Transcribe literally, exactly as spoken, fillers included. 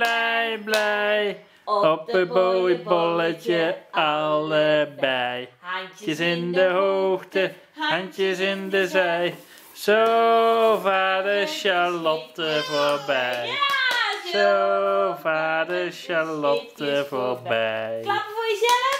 blij, blij. Op een mooi bolletje allebei. Handjes in de hoogte, handjes in de zij. Zo vader Charlotte voorbij. Zo vader Charlotte voorbij. Klappen voor jezelf.